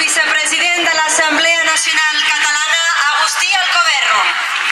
vicepresident de l'Assemblea Nacional Catalana, Agustí Alcoberro.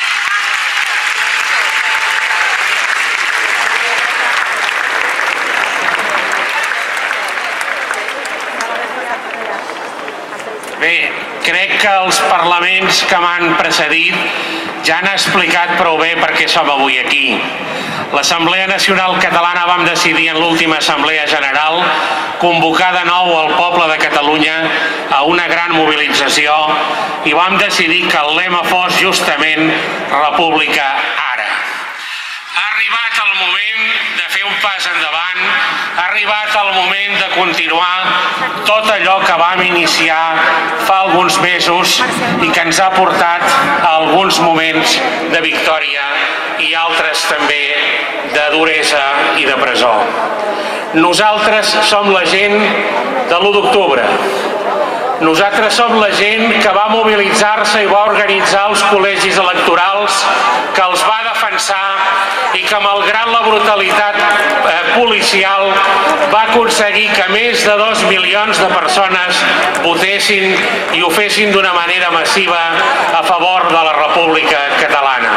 Bé, crec que els parlaments que m'han precedit ja han explicat prou bé per què som avui aquí. L'Assemblea Nacional Catalana vam decidir en l'última Assemblea General convocar de nou el poble de Catalunya a una gran mobilització i vam decidir que el lema fos justament República ara. Ha arribat el moment de fer un pas endavant, ha arribat el moment de continuar tot allò que vam iniciar fa alguns mesos i que ens ha portat a alguns moments de victòria i altres també de duresa i de presó. Nosaltres som la gent de l'1 d'octubre. Nosaltres som la gent que va mobilitzar-se i va organitzar els col·legis electorals, que els va defensar i que, malgrat la brutalitat policial, va aconseguir que més de 2 milions de persones votessin i ho fessin d'una manera massiva a favor de la República Catalana.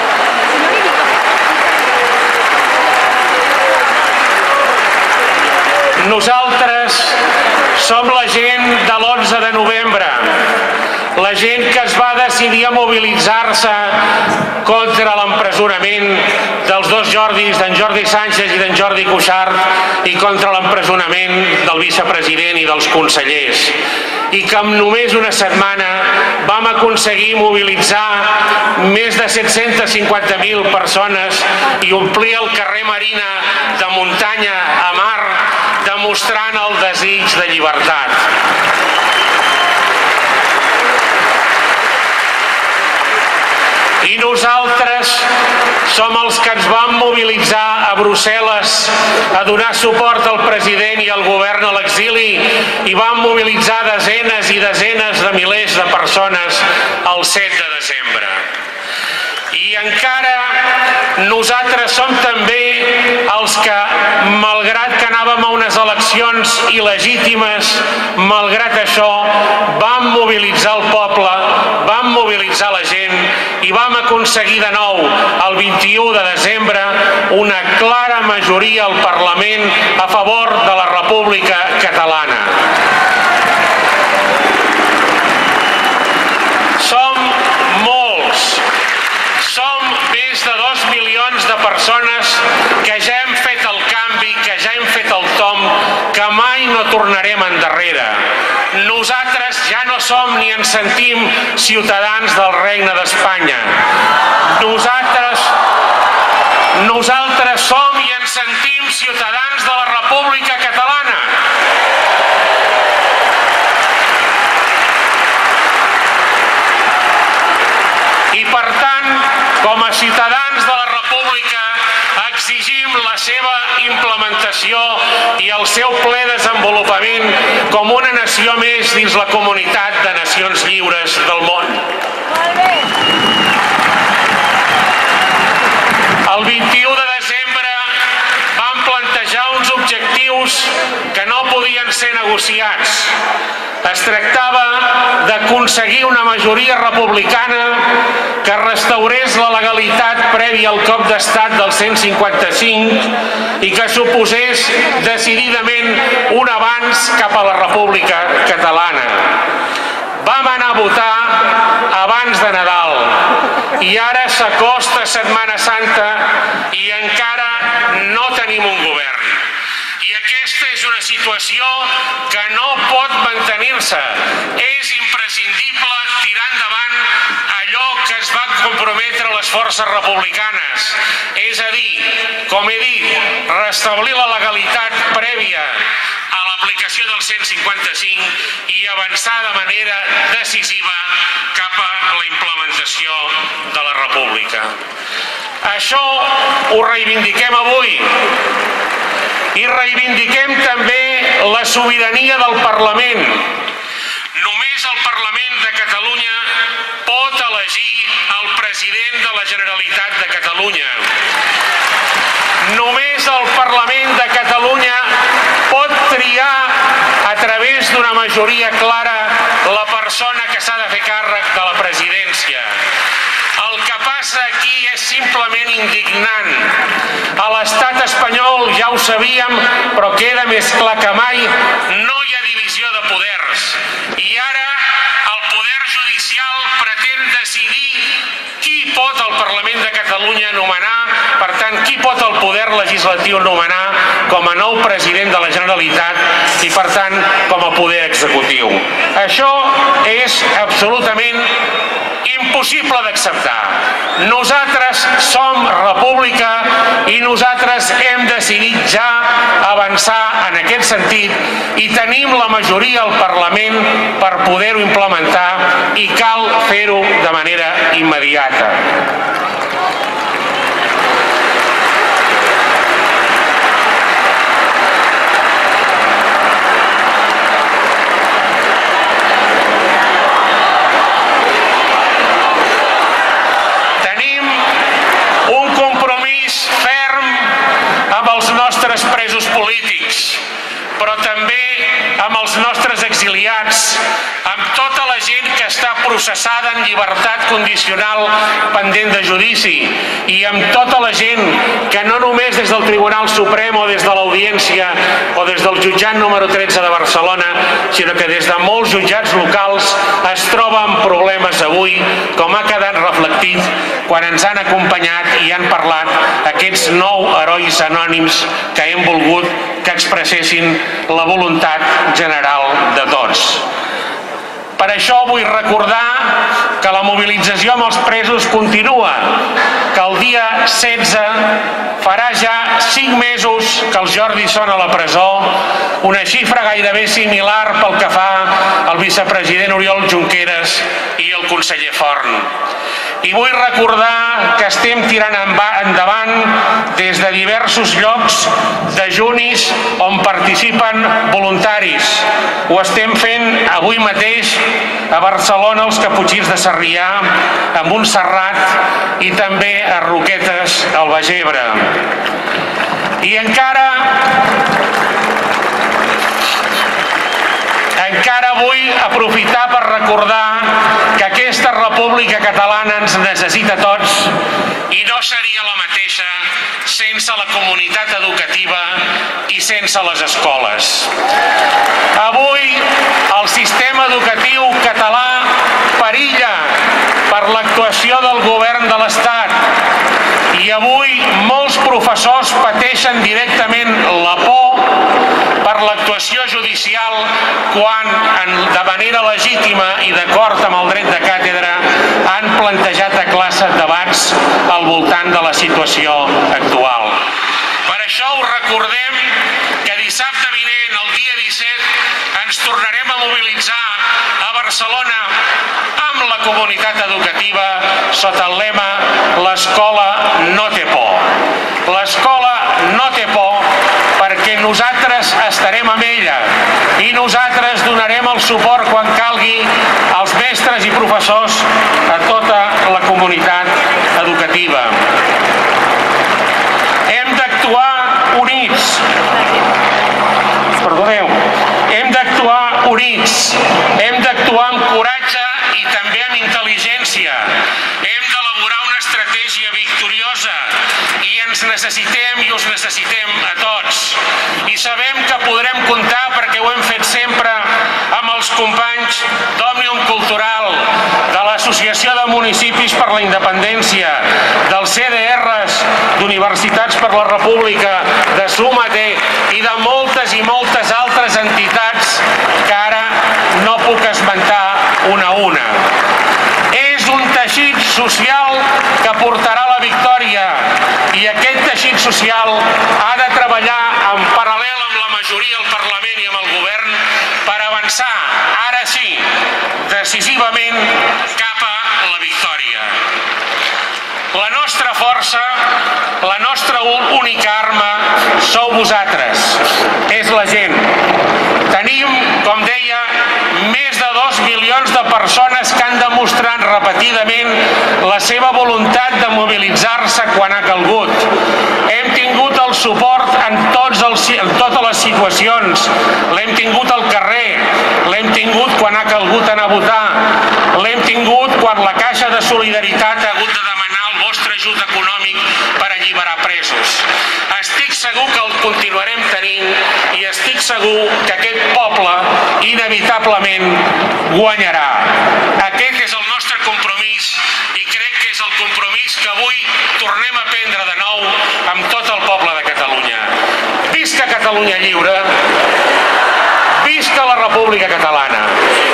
Nosaltres som la gent de l'11 de novembre, la gent que es va decidir a mobilitzar-se contra l'empresonament dels dos Jordis, d'en Jordi Sànchez i d'en Jordi Cuixart, i contra l'empresonament del vicepresident i dels consellers. I que en només una setmana vam aconseguir mobilitzar més de 750.000 persones i omplir el carrer Marina de muntanya a mar, demostrant el desig de llibertat. I nosaltres som els que ens vam mobilitzar a Brussel·les a donar suport al president i al govern a l'exili i vam mobilitzar desenes i desenes de milers de persones el 7 de desembre. I encara nosaltres som també els que, malgrat que anàvem a unes eleccions il·legítimes, malgrat això, vam mobilitzar el poble, vam mobilitzar la gent i vam aconseguir de nou, el 21 de desembre, una clara majoria al Parlament a favor de la República Catalana. Som molts. Som més de 2 milions de persones que ja hem fet el canvi, que ja hem fet el tomb, que mai no tornarem endarrere. Nosaltres ja no som ni ens sentim ciutadans del Regne d'Espanya. Nosaltres som i ens sentim ciutadans de la República Catalana. I per tant, com a ciutadans de la República, exigim la seva implementació i el seu ple desenvolupament com una nació més dins la comunitat de nacions lliures del món. El 21 de desembre vam plantejar uns objectius que no podien ser negociats. Es tractava d'aconseguir una majoria republicana que restaurés la legalitat prèvia al cop d'estat del 155 i que suposés decididament un avanç cap a la República Catalana. Vam anar a votar abans de Nadal i ara s'acosta Setmana Santa i encara no tenim un govern. I aquesta és una situació que no pot mantenir-se. És imprescindible tirar endavant allò que es va comprometre a les forces republicanes. És a dir, com he dit, restablir la legalitat prèvia a l'aplicació del 155 i avançar de manera decisiva cap a la implementació de la República. Això ho reivindiquem avui. I reivindiquem també la sobirania del Parlament. Només el Parlament de Catalunya pot elegir el president de la Generalitat de Catalunya. Només el Parlament de Catalunya pot triar a través d'una majoria clara la persona que s'ha de fer càrrec de la presidència. El que passa aquí és simplement indignant. A l'estat espanyol ja ho sabíem, però queda més clar que mai, no hi ha divisió de poders. I ara el poder judicial pretén decidir qui pot el Parlament de Catalunya nomenar, per tant, qui pot el poder legislatiu nomenar com a nou president de la Generalitat i, per tant, com a poder executiu. Això és absolutament impossible d'acceptar. Nosaltres som república i nosaltres hem decidit ja avançar en aquest sentit i tenim la majoria al Parlament per poder-ho implementar i cal fer-ho de manera immediata. Presos polítics, però també amb els nostres exiliats, amb tota la gent que està processada en llibertat condicional pendent de judici i amb tota la gent que no només des del Tribunal Suprem o des de l'Audiència o des del jutjat número 13 de Barcelona, sinó que des de molts jutjats locals es troba amb problemes avui, com ha quedat reflectit quan ens han acompanyat i han parlat aquests 9 herois anònims que hem volgut que expressessin la voluntat general de tots. Per això vull recordar que la mobilització amb els presos continua, que el dia 16 farà ja 5 mesos que els Jordi són a la presó, una xifra gairebé similar pel que fa al vicepresident Oriol Junqueras i el conseller Forn. I vull recordar que estem tirant endavant des de diversos llocs dejunis on participen voluntaris. Ho estem fent avui mateix a Barcelona, als Caputxins de Sarrià, a Montserrat i també a Roquetes, al Baix Ebre. I encara vull aprofitar per recordar que aquesta República Catalana ens necessita a tots i no seria la mateixa sense la comunitat educativa i sense les escoles. Avui el sistema educatiu català perilla per l'actuació del govern de l'Estat i avui molts professors pateixen directament la por per l'actuació judicial quan, de manera legítima i d'acord amb el dret de càtedra, han plantejat a classe debats al voltant de la situació actual. Per això us recordem que dissabte vinent, el dia 17, ens tornarem a mobilitzar a Barcelona amb la comunitat educativa sota el lema «L'escola no té por». L'escola no té por perquè nosaltres estarem amb ella i nosaltres donarem el suport quan calgui als mestres i professors, a tota la comunitat educativa. Hem d'actuar units. Perdoneu. Hem d'actuar units. Hem d'actuar amb coratge i també amb intel·ligència. Hem d'elaborar una estratègia victoriosa i ens necessitem i us necessitem a tots. I sabem que podrem comptar, perquè ho hem fet sempre, amb els companys d'Òmnium Cultural, de l'Associació de Municipis per la Independència, dels CDRs, d'Universitats per la República, de SUMATE i de moltes i moltes altres entitats que ara no puc esmentar una a una. És un teixit social que portarà la victòria i aquest teixit social ha de treballar en paral·lel amb la majoria al Parlament i amb el govern per avançar, ara sí, decisivament cap a la victòria. La nostra força, la nostra única arma sou vosaltres, és la gent. Tenim, com deia, més de 2 milions de persones que han demostrat repetidament la seva voluntat de mobilitzar-se quan ha calgut. Hem tingut el suport en totes les situacions, l'hem tingut al carrer, l'hem tingut quan ha calgut. hagut d'anar a votar l'hem tingut quan la Caixa de Solidaritat ha hagut de demanar el vostre ajut econòmic per alliberar presos. Estic segur que el continuarem tenint i estic segur que aquest poble inevitablement guanyarà. Aquest és el nostre compromís i crec que és el compromís que avui tornem a prendre de nou amb tot el poble de Catalunya. Visca Catalunya lliure, visca la República Catalana.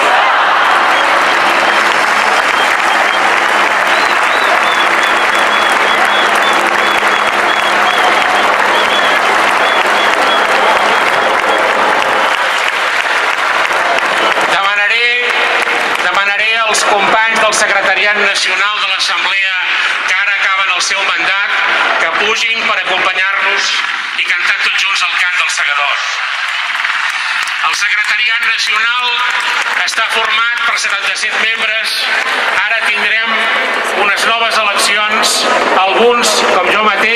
Demanaré als companys del Secretariat Nacional de l'Assemblea que ara acaben el seu mandat que pugin per acompanyar-nos i cantar tots junts el cant dels segadors. El Secretariat Nacional està format per 77 membres. Ara tindrem unes noves eleccions. Alguns, com jo mateix,